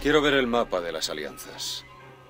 Quiero ver el mapa de las alianzas.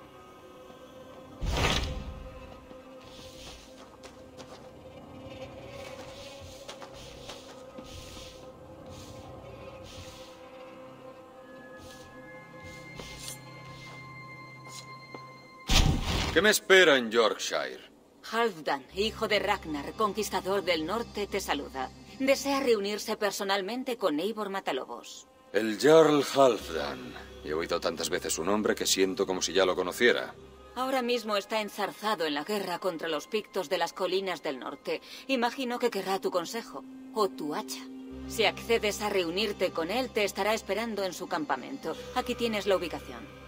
¿Qué me espera en Yorkshire? Halfdan, hijo de Ragnar, conquistador del norte, te saluda. Desea reunirse personalmente con Eivor Matalobos. El Jarl Halfdan. He oído tantas veces su nombre que siento como si ya lo conociera. Ahora mismo está enzarzado en la guerra contra los pictos de las colinas del norte. Imagino que querrá tu consejo, o tu hacha. Si accedes a reunirte con él, te estará esperando en su campamento. Aquí tienes la ubicación.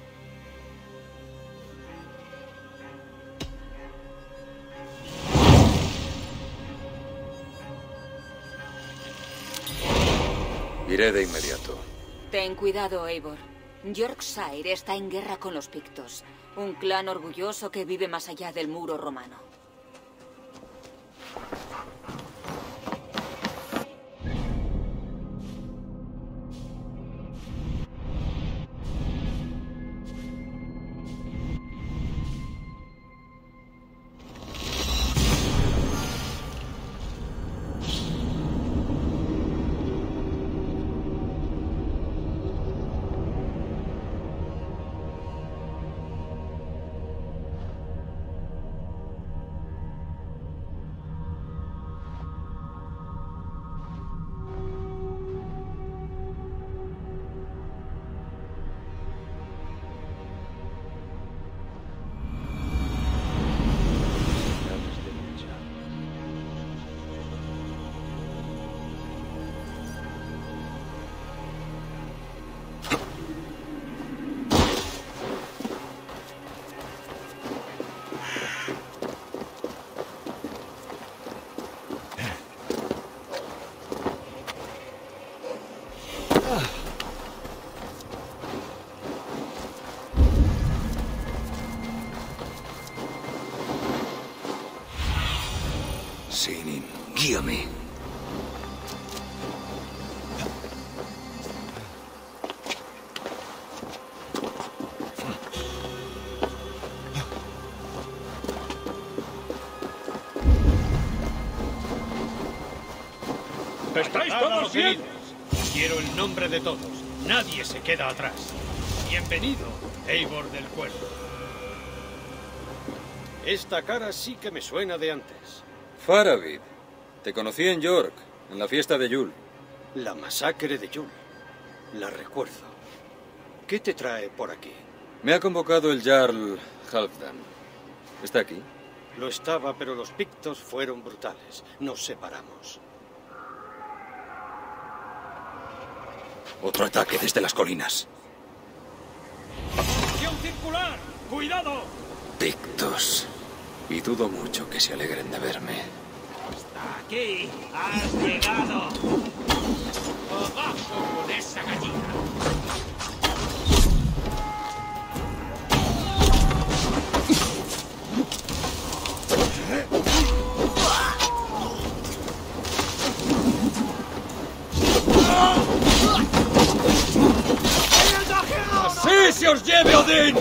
Iré de inmediato. Ten cuidado, Eivor. Yorkshire está en guerra con los pictos, un clan orgulloso que vive más allá del muro romano. Sinin, guíame. ¿Estáis todos bien? Quiero el nombre de todos. Nadie se queda atrás. Bienvenido, Eivor del Cuervo. Esta cara sí que me suena de antes. Faravid. Te conocí en York, en la fiesta de Yule. La masacre de Yule. La recuerdo. ¿Qué te trae por aquí? Me ha convocado el Jarl Halfdan. ¿Está aquí? Lo estaba, pero los pictos fueron brutales. Nos separamos. Otro ataque desde las colinas. ¡Acción circular! ¡Cuidado! Pictos. Y dudo mucho que se alegren de verme. ¡Hasta aquí has llegado! ¡Abajo con esa gallina! ¡Así se os lleve Odín!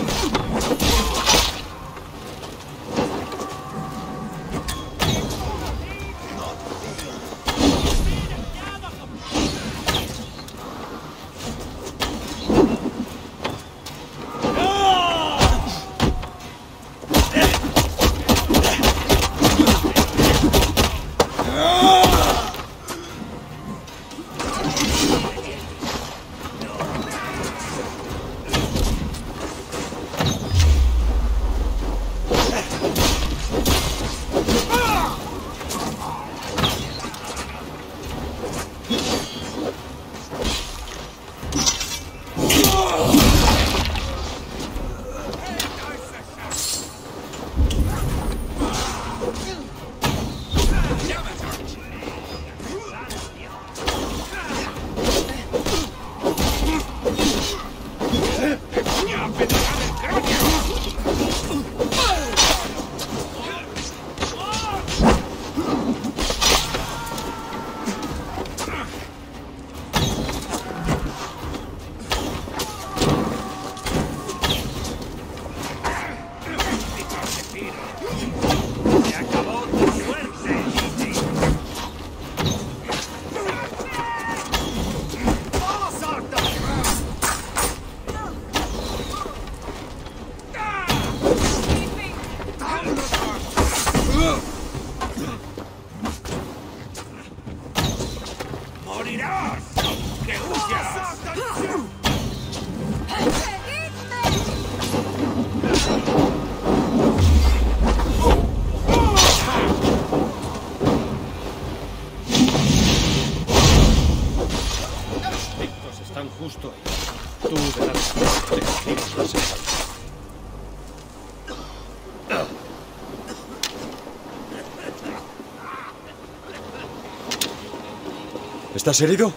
¿Estás herido?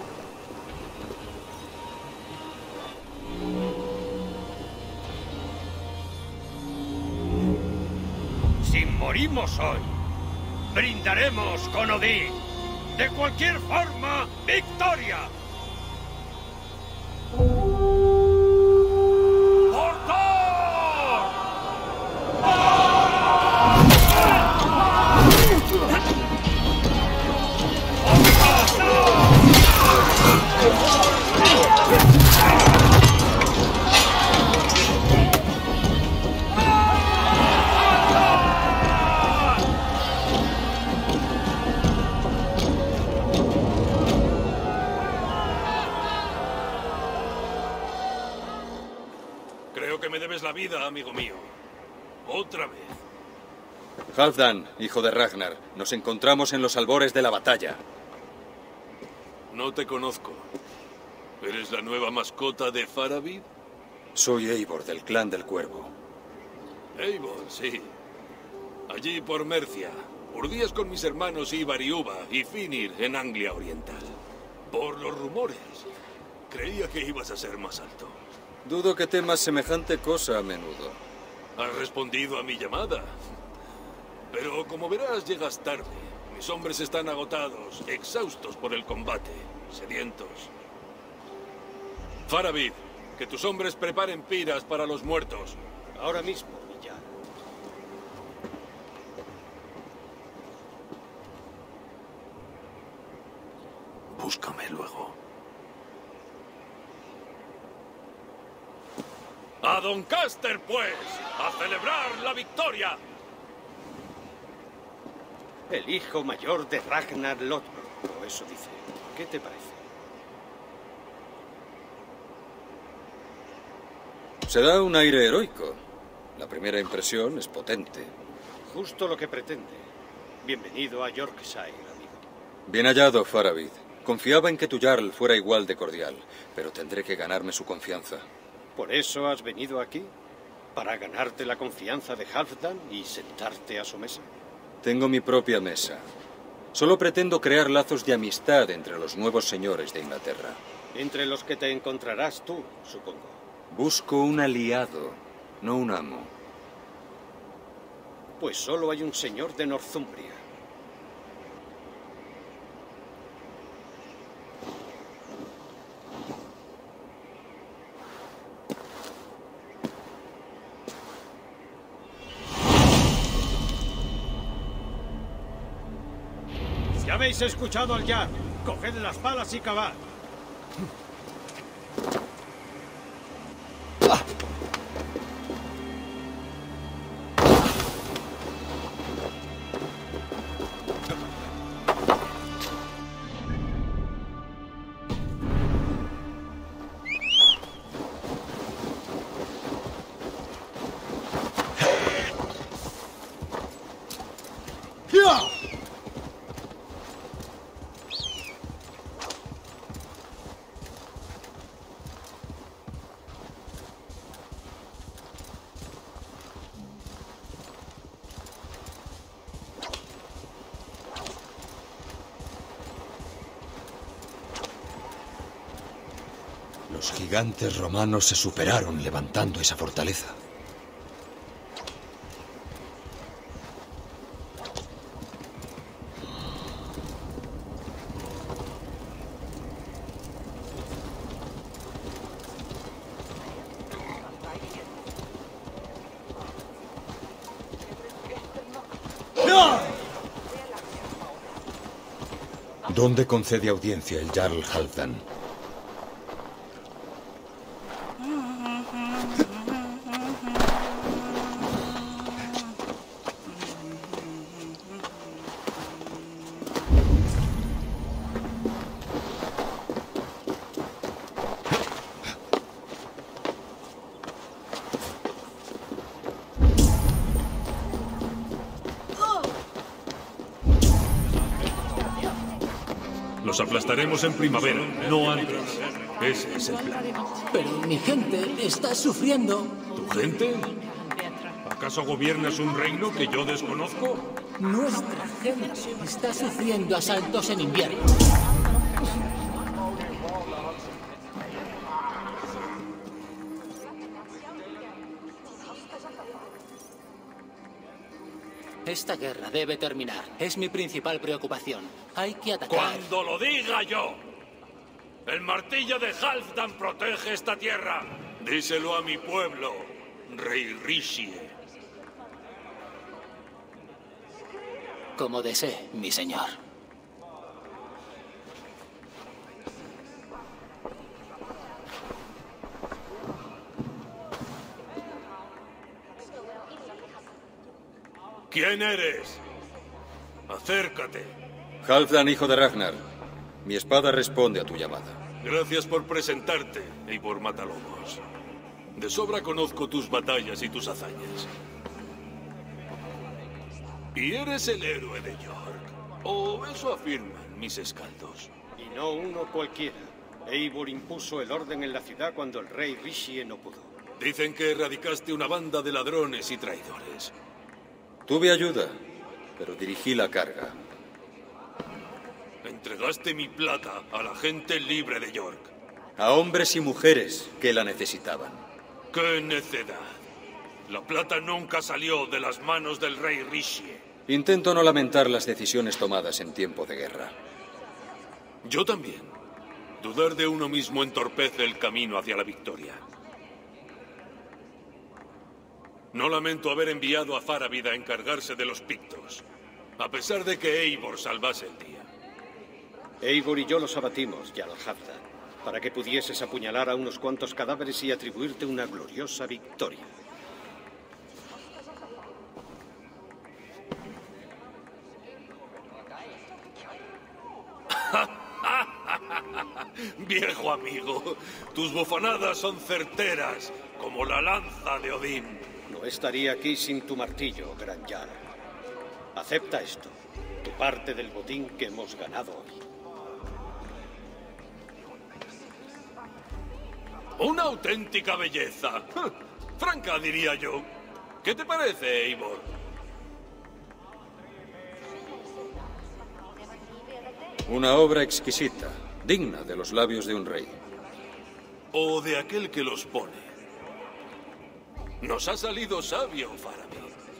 Si morimos hoy, brindaremos con Odín. De cualquier forma, ¡victoria! ¡Por Thor! Creo que me debes la vida, amigo mío. Otra vez. Halfdan, hijo de Ragnar, nos encontramos en los albores de la batalla. No te conozco. ¿Eres la nueva mascota de Faramir? Soy Eivor, del clan del Cuervo. Eivor, sí. Allí por Mercia. Urdías con mis hermanos Ivar y Uva y Finir en Anglia Oriental. Por los rumores, creía que ibas a ser más alto. Dudo que temas semejante cosa a menudo. Has respondido a mi llamada. Pero como verás, llegas tarde. Mis hombres están agotados, exhaustos por el combate, sedientos. Faramir, que tus hombres preparen piras para los muertos. Ahora mismo, ya. Búscame luego. ¡A Doncaster, pues! ¡A celebrar la victoria! El hijo mayor de Ragnar Lothbrok, o eso dice. ¿Qué te parece? Se da un aire heroico. La primera impresión es potente. Justo lo que pretende. Bienvenido a Yorkshire, amigo. Bien hallado, Faramir. Confiaba en que tu Jarl fuera igual de cordial, pero tendré que ganarme su confianza. ¿Por eso has venido aquí? ¿Para ganarte la confianza de Halfdan y sentarte a su mesa? Tengo mi propia mesa. Solo pretendo crear lazos de amistad entre los nuevos señores de Inglaterra. Entre los que te encontrarás tú, supongo. Busco un aliado, no un amo. Pues solo hay un señor de Northumbria. Si habéis escuchado al Jarl, coged las palas y cavad. Los gigantes romanos se superaron levantando esa fortaleza. ¿Dónde concede audiencia el Jarl Halfdan? Los aplastaremos en primavera, no antes. Ese es el plan. Pero mi gente está sufriendo. ¿Tu gente? ¿Acaso gobiernas un reino que yo desconozco? Nuestra gente está sufriendo asaltos en invierno. Esta guerra debe terminar. Es mi principal preocupación. Hay que atacar. ¡Cuando lo diga yo! El martillo de Halfdan protege esta tierra. Díselo a mi pueblo, Rey Rishie. Como desee, mi señor. ¿Quién eres? Acércate. Halfdan, hijo de Ragnar. Mi espada responde a tu llamada. Gracias por presentarte, Eivor Matalobos. De sobra conozco tus batallas y tus hazañas. ¿Y eres el héroe de York? ¿O eso afirman mis escaldos? Y no uno cualquiera. Eivor impuso el orden en la ciudad cuando el rey Rishie no pudo. Dicen que erradicaste una banda de ladrones y traidores. Tuve ayuda, pero dirigí la carga. Entregaste mi plata a la gente libre de York. A hombres y mujeres que la necesitaban. ¡Qué necedad! La plata nunca salió de las manos del rey Rishie. Intento no lamentar las decisiones tomadas en tiempo de guerra. Yo también. Dudar de uno mismo entorpece el camino hacia la victoria. No lamento haber enviado a Faravid a encargarse de los pictos, a pesar de que Eivor salvase el día. Eivor y yo los abatimos, Jarl Halfdan, para que pudieses apuñalar a unos cuantos cadáveres y atribuirte una gloriosa victoria. Viejo amigo, tus bufanadas son certeras, como la lanza de Odín. No estaría aquí sin tu martillo, gran Jarl. Acepta esto, tu parte del botín que hemos ganado hoy. Una auténtica belleza. Franca, diría yo. ¿Qué te parece, Eivor? Una obra exquisita, digna de los labios de un rey. O de aquel que los pone. Nos ha salido sabio, Faravid.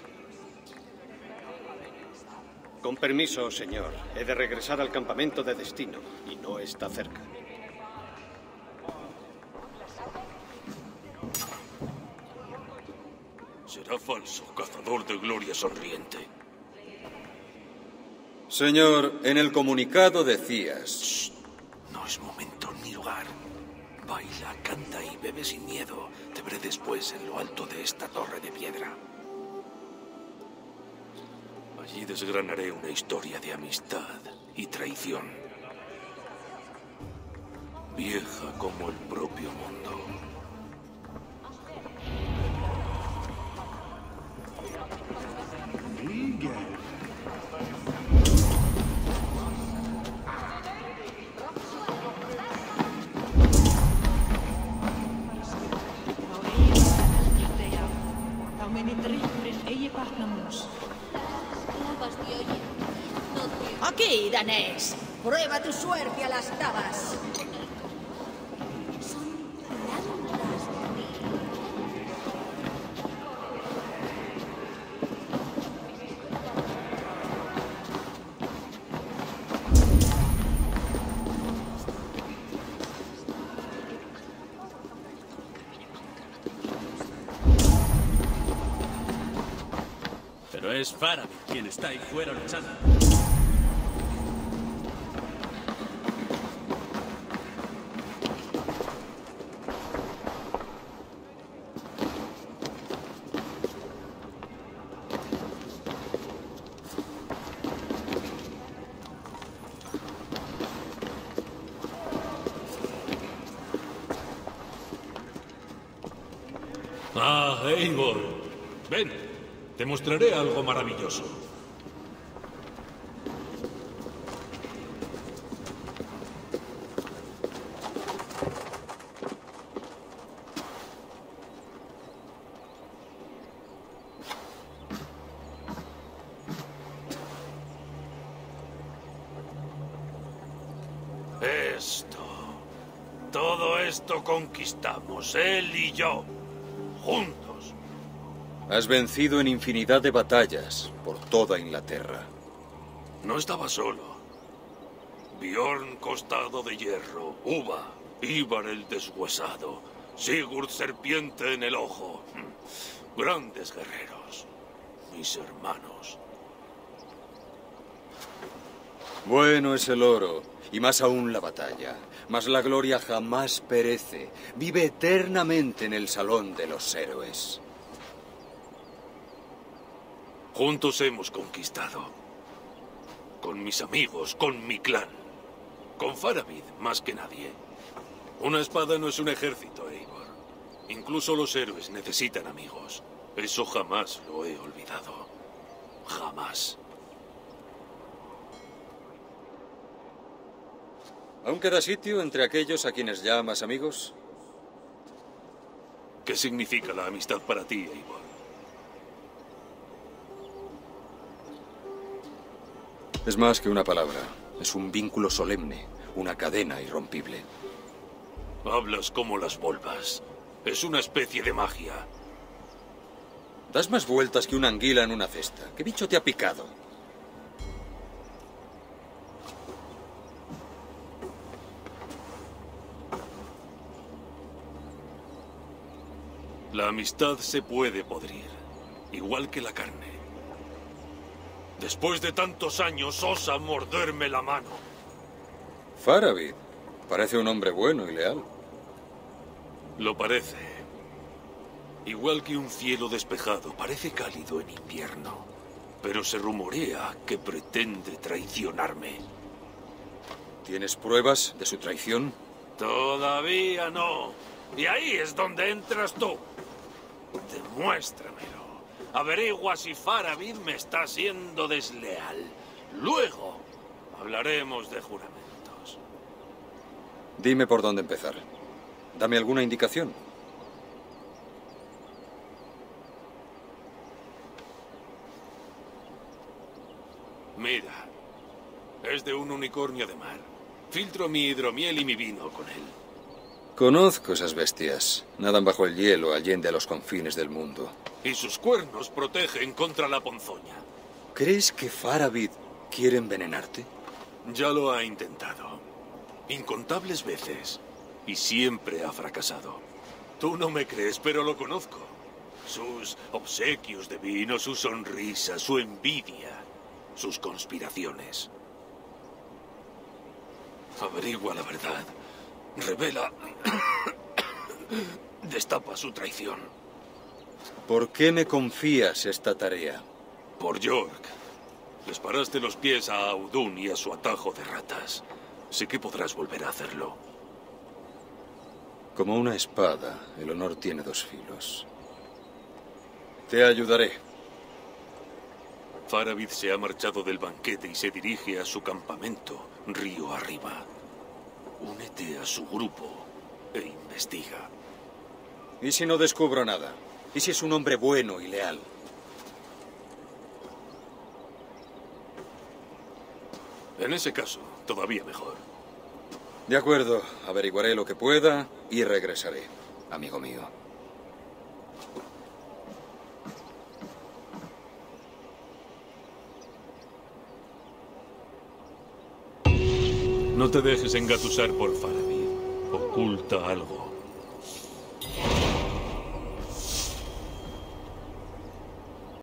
Con permiso, señor. He de regresar al campamento de destino, y no está cerca. Será falso, cazador de gloria sonriente. Señor, en el comunicado decías... Shh. No es momento ni lugar. Baila, canta y bebe sin miedo. Te veré después en lo alto de esta torre de piedra. Allí desgranaré una historia de amistad y traición. Vieja como el propio mundo. Aquí, danés. Prueba tu suerte a las tabas. Pero es Faravid quien está ahí fuera luchando. Ah, Eivor. Ven, te mostraré algo maravilloso. Todo esto conquistamos, él y yo, juntos. Has vencido en infinidad de batallas por toda Inglaterra. No estaba solo. Bjorn costado de hierro, Uva, Ivar el deshuesado, Sigurd serpiente en el ojo. Grandes guerreros, mis hermanos. Bueno es el oro, y más aún la batalla. Mas la gloria jamás perece. Vive eternamente en el salón de los héroes. Juntos hemos conquistado. Con mis amigos, con mi clan. Con Faravid, más que nadie. Una espada no es un ejército, Eivor. Incluso los héroes necesitan amigos. Eso jamás lo he olvidado. Jamás. ¿Aún queda sitio entre aquellos a quienes llamas amigos? ¿Qué significa la amistad para ti, Eivor? Es más que una palabra. Es un vínculo solemne, una cadena irrompible. Hablas como las volvas. Es una especie de magia. Das más vueltas que una anguila en una cesta. ¿Qué bicho te ha picado? La amistad se puede podrir, igual que la carne. Después de tantos años osa morderme la mano. Faravid parece un hombre bueno y leal. Lo parece. Igual que un cielo despejado, parece cálido en invierno. Pero se rumorea que pretende traicionarme. ¿Tienes pruebas de su traición? Todavía no. Y ahí es donde entras tú. Demuéstramelo. Averigua si Faravid me está siendo desleal. Luego hablaremos de juramentos. Dime por dónde empezar. Dame alguna indicación. Mira, es de un unicornio de mar. Filtro mi hidromiel y mi vino con él. Conozco esas bestias. Nadan bajo el hielo, allende a los confines del mundo. Y sus cuernos protegen contra la ponzoña. ¿Crees que Faravid quiere envenenarte? Ya lo ha intentado. Incontables veces. Y siempre ha fracasado. Tú no me crees, pero lo conozco. Sus obsequios de vino, su sonrisa, su envidia, sus conspiraciones. Averigua la verdad. Revela. Destapa su traición. ¿Por qué me confías esta tarea? Por York. Les paraste los pies a Audun y a su atajo de ratas. Sé que podrás volver a hacerlo. Como una espada, el honor tiene dos filos. Te ayudaré. Faravid se ha marchado del banquete y se dirige a su campamento, río arriba. Únete a su grupo e investiga. ¿Y si no descubro nada? ¿Y si es un hombre bueno y leal? En ese caso, todavía mejor. De acuerdo, averiguaré lo que pueda y regresaré, amigo mío. No te dejes engatusar por Faravid. Oculta algo.